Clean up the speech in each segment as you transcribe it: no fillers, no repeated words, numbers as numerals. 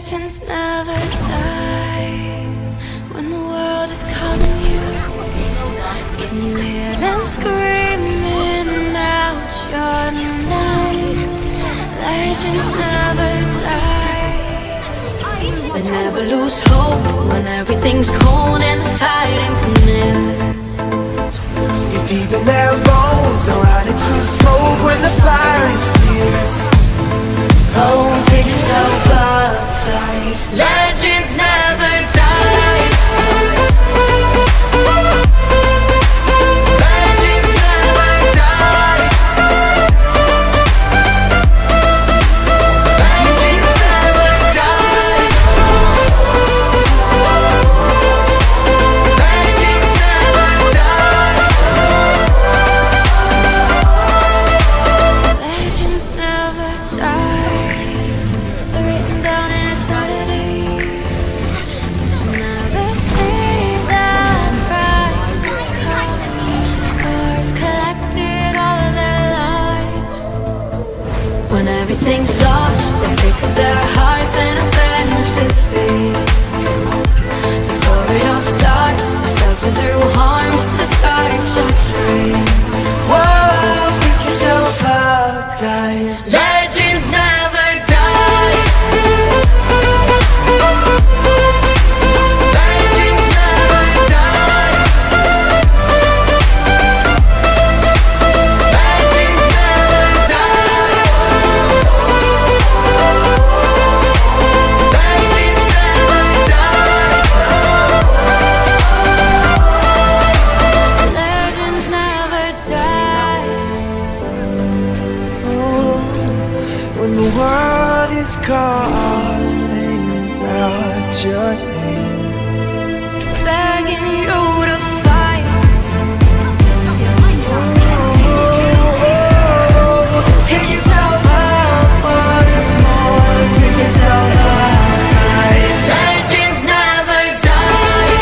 Legends never die when the world is calling you. Can you hear them screaming out your name? Legends never die. They never lose hope when everything's cold and the fighting's near. It's deep in their bones, they'll run into smoke when the fire is fierce. Oh, pick yourself up, guys. Legends never die. Legends never die. Legends never die. Legends never die. Legends never die. They're written down in eternity, but you'll never see that price it costs. Scars collected all of their lives. When everything's lost, they pick up their hearts and abandon their fate. Before it all starts, they suffer through harms to touch and trade. Whoa, pick yourself up, guys. Legends never die. Legends never die. Legends never die. Legends never die. Legends never die. When the world is called to think out your name, Begging you to fight. Pick yourself up once more. Pick yourself up, guys. Legends never die.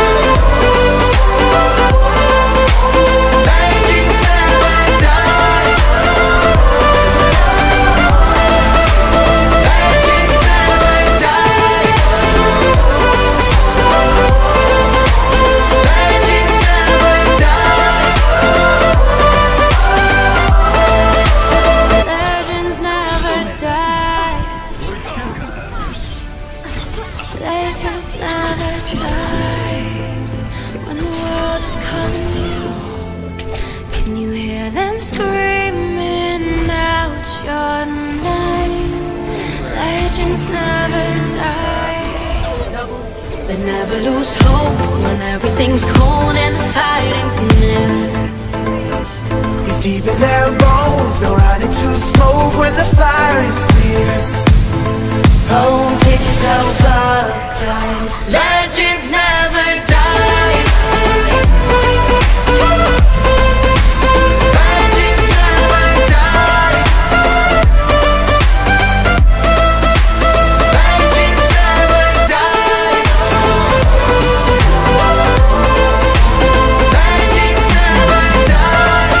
Legends never die. Legends never die. Legends never die. Legends never die. Legends never die. When the world is calling you, can you hear them screaming out your name? Legends never die. They never lose hope when everything's cold and the fighting's near. it's deep in their bones, they'll run into smoke when the fire is fierce. Oh, pick yourself up, guys. Legends never die. Legends never die. Legends never die. Legends never die.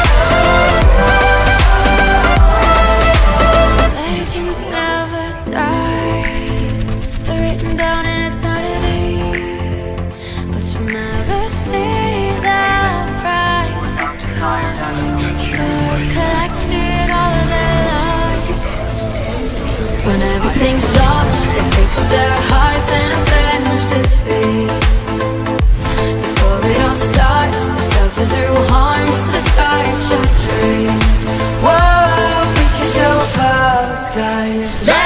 Legends never die. They're written down in eternity, but you'll never see the price it costs. Scars collected all of their lives. When everything's lost, they pick up their hearts and abandon their fate. Before it all starts, they suffer through harms to touch or trade. Whoa, pick yourself up, guys.